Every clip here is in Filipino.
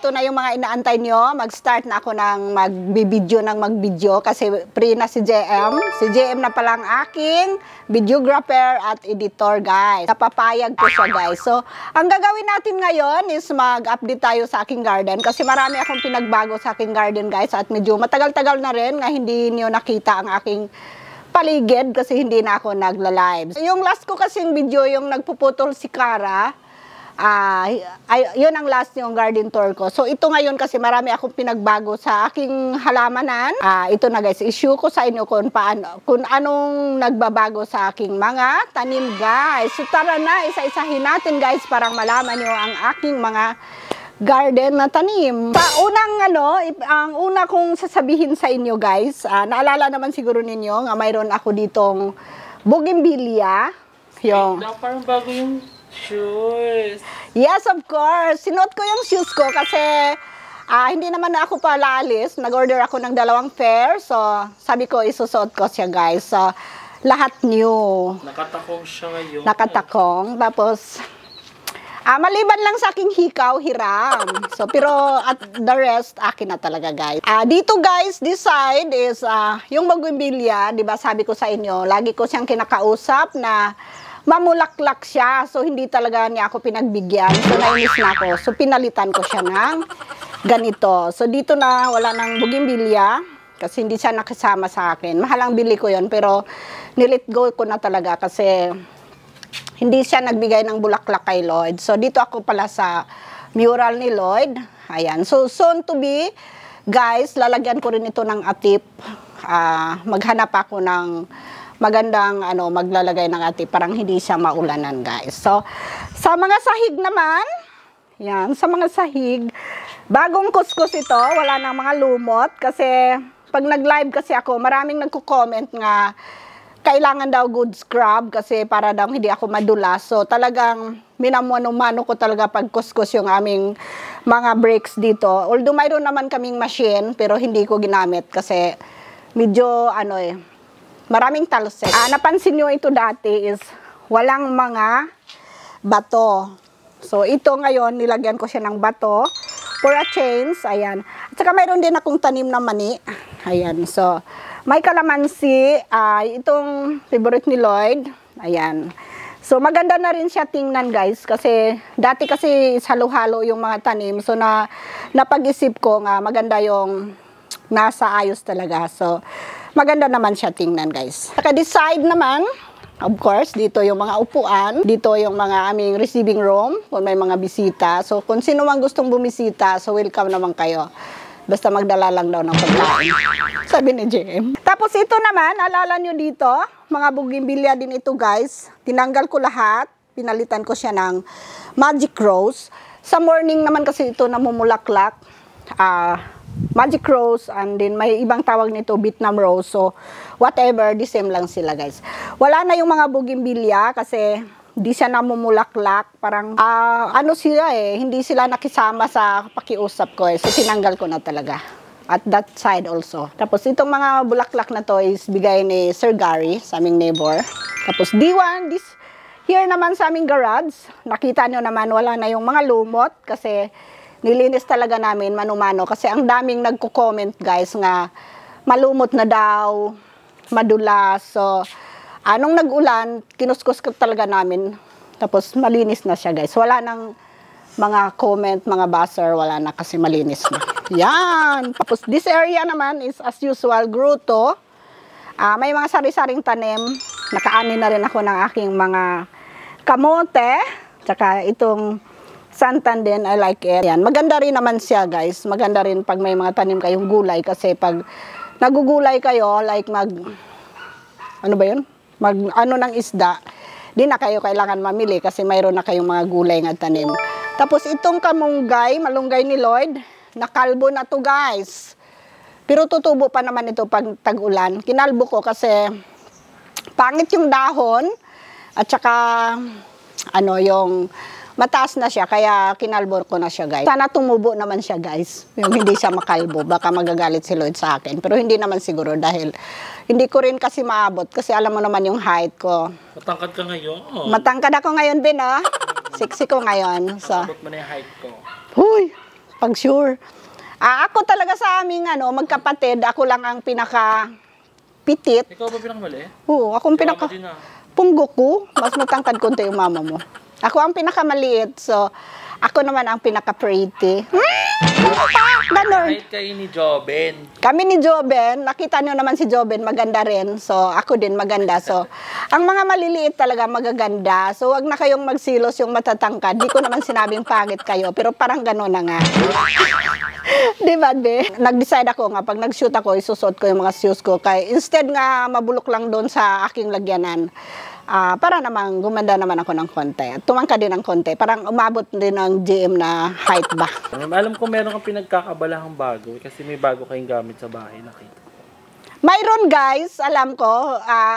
ito na yung mga inaantay nyo. Mag-start na ako ng magbibideo kasi free na si JM. Si JM na pala ang aking videographer at editor, guys. Napapayag ko siya, guys. So, ang gagawin natin ngayon is mag-update tayo sa aking garden kasi marami akong pinagbago sa aking garden, guys. At medyo matagal-tagal na rin nga hindi nyo nakita ang aking paligid kasi hindi na ako nagla-live. Yung last ko kasing video, yung nagpuputol si Cara, yun ang last yung garden tour ko. So ito ngayon kasi marami akong pinagbago sa aking halamanan. Ito na guys, issue ko sa inyo kung anong nagbabago sa aking mga tanim, guys. So tara na, isa-isahin natin, guys, para malaman nyo ang aking mga garden na tanim. Ang una kong sasabihin sa inyo, guys, naalala naman siguro ninyo nga mayroon ako ditong bougainvillea. Parang bago yung shoes. Yes, of course. Sinuot ko yung shoes ko kasi hindi naman ako pala alis. Nag-order ako ng 2 pair. So, sabi ko, isusuot ko siya, guys. So, lahat new. Nakatakong siya ngayon. Nakatakong. Tapos, maliban lang sa aking hikaw, hiram. So, pero at the rest, akin na talaga, guys. Dito, guys, this side is yung bougainvillea. Diba, sabi ko sa inyo, lagi ko siyang kinakausap na mamulaklak siya. So, hindi talaga niya ako pinagbigyan. So, nainis na ako. So, pinalitan ko siya ng ganito. So, dito na wala ng bougainvillea kasi hindi siya nakasama sa akin. Mahal ang bili ko yon pero nilet go ko na talaga kasi hindi siya nagbigay ng bulaklak kay Lloyd. So, dito ako pala sa mural ni Lloyd. Ayan. So, soon to be, guys, lalagyan ko rin ito ng atip. Maghanap ako ng magandang maglalagay ng atip parang hindi siya maulanan, guys. So, sa mga sahig naman, yan, sa mga sahig, bagong kuskus ito, wala nang mga lumot kasi pag nag-live kasi ako, maraming nagko-comment nga kailangan daw good scrub kasi para daw hindi ako madulas. So, talagang minamano-mano ko talaga pag kuskus yung aming mga breaks dito. Although mayroon naman kaming machine, pero hindi ko ginamit kasi medyo maraming talsik. Napansin nyo ito dati is walang mga bato. So, ito ngayon, nilagyan ko siya ng bato for a change. Ayan. At saka mayroon din akong tanim na mani. Ayan. So, may kalamansi. Itong favorite ni Lloyd. Ayan. So, maganda na rin siya tingnan, guys. Kasi, dati kasi halo-halo yung mga tanim. So, napag-isip ko nga maganda yung nasa ayos talaga. So, maganda naman siya tingnan, guys. Saka this side naman, of course, dito yung mga upuan. Dito yung mga aming receiving room kung may mga bisita. So, kung sino mang gustong bumisita, so welcome naman kayo. Basta magdala lang daw ng pagkain. Sabi ni JM. Tapos ito naman, alala nyo dito, mga bougainvillea din ito, guys. Tinanggal ko lahat. Pinalitan ko siya ng magic rose. Sa morning naman kasi ito namumulaklak. Magic rose, and then may ibang tawag nito Vietnam rose. So, whatever, the same lang sila, guys. Wala na yung mga bougainvillea kasi di siya namumulaklak. Parang, sila hindi sila nakisama sa pakiusap ko So, tinanggal ko na talaga. At that side also. Tapos, itong mga bulaklak na to is bigay ni Sir Gary, sa aming neighbor. Tapos, here naman sa aming garage, nakita nyo naman, wala na yung mga lumot kasi nilinis talaga namin mano-mano kasi ang daming nagko-comment, guys, nga malumot na daw, madulas. So, nung nag-ulan, kinuskus ko talaga namin. Tapos malinis na siya, guys. Wala nang mga comment, mga buzzer, wala na kasi malinis na. Yan! Tapos this area naman is as usual, gruto. May mga sari-saring tanim. Nakaani na rin ako ng aking mga kamote. Tsaka itong santan din, I like it. Yan. Maganda rin naman siya, guys. Maganda rin pag may mga tanim kayong gulay kasi pag nagugulay kayo, like ng isda, di na kayo kailangan mamili kasi mayroon na kayong mga gulay nga tanim. Tapos itong malunggay ni Lloyd, nakalbo na to, guys. Pero tutubo pa naman ito pag tag-ulan. Kinalbo ko kasi pangit yung dahon at saka yung mataas na siya, kaya kinalbo ko na siya, guys. Sana tumubo naman siya, guys. Yung hindi siya makalbo. Baka magagalit si Lloyd sa akin. Pero hindi naman siguro dahil hindi ko rin kasi maabot. Kasi alam mo naman yung height ko. Matangkad ka ngayon? Oh. Matangkad ako ngayon, Ben, ah. Sexy ko ngayon. So, abot mo na yung height ko. huy! pag sure. Ako talaga sa aming magkapatid, ako lang ang pinaka-pitit. Ikaw ba pinakamali? Oo, ako ang pinaka... Punggo ko, mas matangkad konti yung mama mo. Ako ang pinakamaliit, so ako naman ang pinaka-pretty. Ganon. Kahit kayo ni Joben. Kami ni Joben, nakita nyo naman si Joben, maganda rin. So, ako din maganda. So, ang mga maliliit talaga magaganda. So, wag na kayong magsilos yung matatangkad. Di ko naman sinabing pangit kayo, pero parang ganon na nga. Diba, be? Nag-decide ako nga, pag nag-shoot ako, isusot ko yung mga shoes ko. Kaya instead nga mabulok lang doon sa aking lagyanan, para naman gumanda naman ako ng konti. Tumangka din ng konti. Parang umabot din ng GM na height ba. Alam ko meron kang pinagkakabalahang bago kasi may bago kayong gamit sa bahay, nakita. Mayroon guys, alam ko,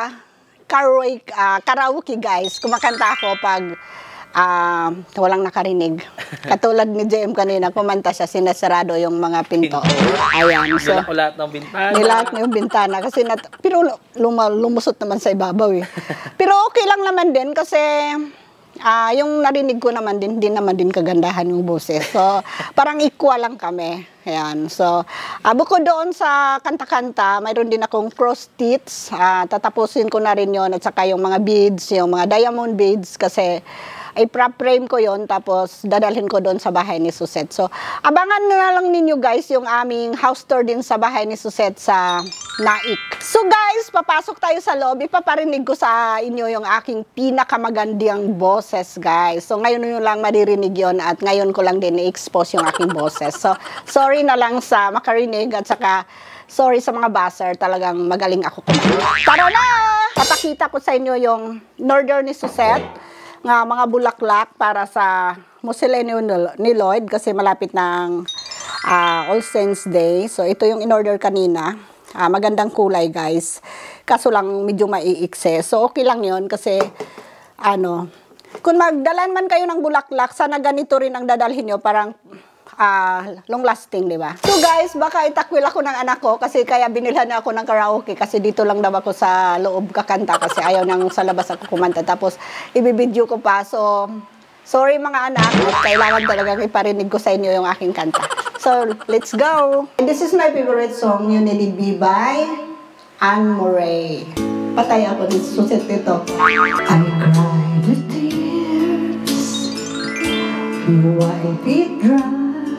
karaoke guys. Kumakanta ako pag walang nakarinig. Katulad ni JM kanina, kumanta siya, sinasarado yung mga pinto. Ayan. So, nilak ko lahat ng bintana. Nilak yung bintana. Kasi pero lumusot naman sa ibabaw eh. Pero okay lang naman din kasi yung narinig ko naman din, hindi naman din kagandahan yung boses. So, parang equal lang kami. Ayan. So, bukod doon sa kanta-kanta, mayroon din akong cross stitch. Tatapusin ko na rin yon at saka yung mga beads, yung mga diamond beads kasi i-frame ko yon tapos dadalhin ko doon sa bahay ni Susette. So, abangan na lang ninyo guys yung aming house tour din sa bahay ni Susette sa Naik. So guys, papasok tayo sa loob. Ipaparinig ko sa inyo yung aking pinakamagandang boses guys. So, ngayon nyo lang maririnig yon at ngayon ko lang din i-expose yung aking boses. So, sorry na lang sa makarinig at saka sorry sa mga buzzer. Talagang magaling ako kumanta. Tara na! Papakita ko sa inyo yung in-order ni Susette nga mga bulaklak para sa Musilene ni Lloyd kasi malapit ng All Saints Day. So, ito yung in-order kanina. Magandang kulay, guys. Kaso lang, medyo maiikse. So, okay lang yon kasi, kung magdalan man kayo ng bulaklak, sana ganito rin ang dadalhin nyo, parang long lasting, di ba? So guys, baka itakwil ako ng anak ko kasi kaya binilhan na ako ng karaoke kasi dito lang daw ako sa loob kakanta kasi ayaw nang sa labas ako kumanta. Tapos ibibidyo ko pa. So, sorry mga anak, kailangan talagang iparinig ko sa inyo yung aking kanta. So, let's go! This is my favorite song, You Need Be by Anne Murray. Patay ako dito, susit dito. I cried the tears, you wipe it dry.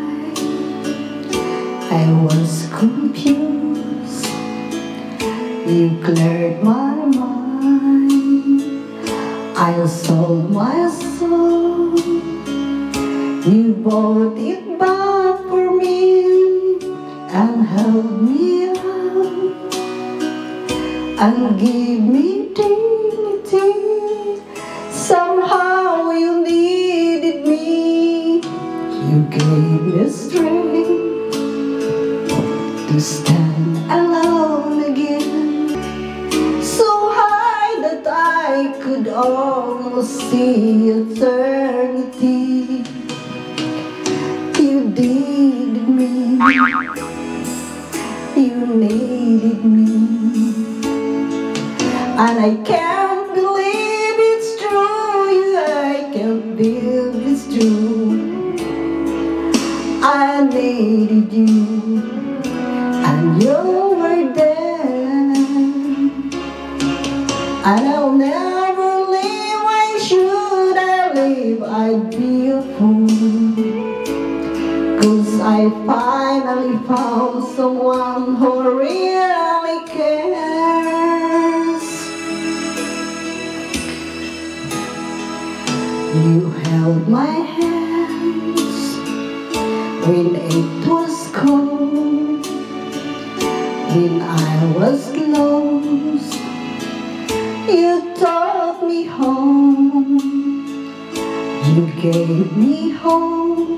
I was confused, you cleared my mind. I sold my soul, you bought it back for me and held me up and gave me dignity. Somehow you needed me, you gave me strength to stand alone again, so high that I could almost see eternity. You needed me, you needed me, and I can't believe it's true. I can't believe it's true. I needed you, and you were there, and I'll never leave. Why should I leave? I'd be a fool, 'cause I finally found someone who really cares. You held my hands when it was cold, when I was lost. You taught me home, you gave me hope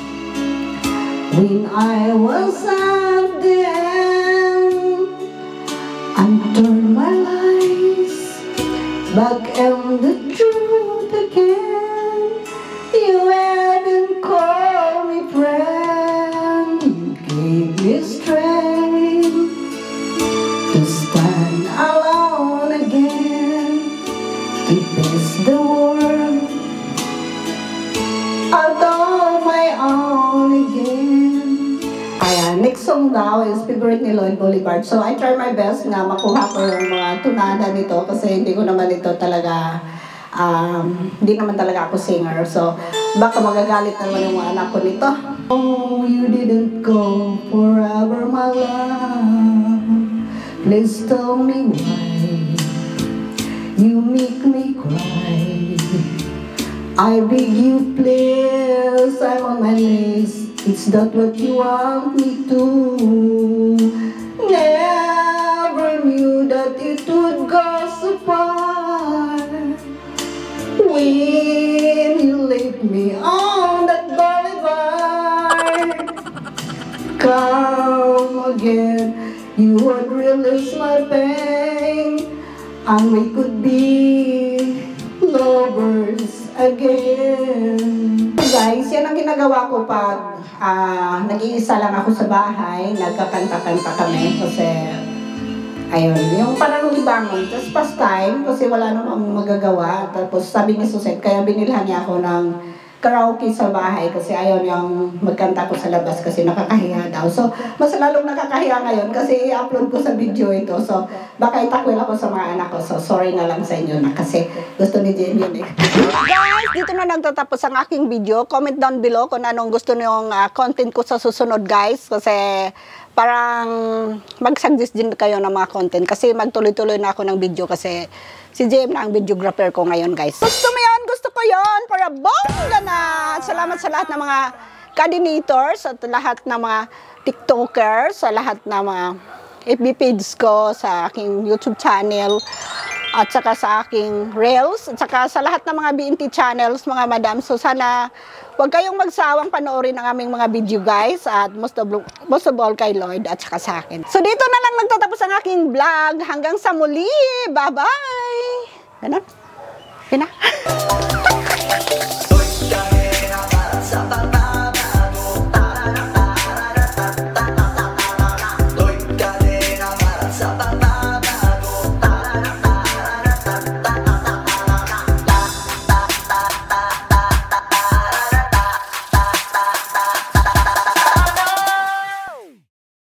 when I was at the end, and turned my lies back and the truth again. You hadn't called me friend, you gave me strength to stand alone again, to face the world out on my own again. next song daw is favorite ni Lloyd Boulevard. So, I try my best na makuha ko yung mga tunada nito kasi hindi ko naman ito talaga, hindi naman talaga ako singer. So, baka magagalit naman yung mga anak ko nito. Oh, you didn't go forever, my love. Please tell me why you make me cry. I beg you, please, I'm on my knees. It's not what you want me to. Never knew that it would go so far. When you left me on that boulevard, come again, you would release my pain, and we could be lovers again. Guys, yan ang ginagawa ko pag nag-iisa lang ako sa bahay, nagkakanta-kanta kami kasi ayun, yung parang libangon, tapos pastime kasi wala namang magagawa. Tapos sabi ni Suset, kaya binilhan niya ako ng karaoke sa bahay kasi ayaw niyang magkanta ko sa labas kasi nakakahiya daw. So, mas lalong nakakahiya ngayon kasi i-upload ko sa video ito. So, baka itakwil ako sa mga anak ko. So, sorry na lang sa inyo na kasi gusto ni Jen yun eh. Guys, dito na nagtatapos ang aking video. Comment down below kung anong gusto niyong content ko sa susunod, guys. Kasi parang mag-suggest din kayo ng mga content kasi magtuloy-tuloy na ako ng video kasi si Jem na ang videographer ko ngayon, guys. Gusto mo yan? Gusto ko yan para bongga na! Salamat sa lahat ng mga coordinators at lahat ng mga TikTokers, sa lahat ng mga FB page ko, sa aking YouTube channel, at saka sa aking Reels, at saka sa lahat ng mga BNT channels, mga madam. So sana huwag kayong magsawang panoorin ang aming mga video, guys, at most of all kay Lloyd at saka sa akin. So dito na lang nagtatapos ang aking vlog. Hanggang sa muli. Bye-bye! Ganon? Yun na?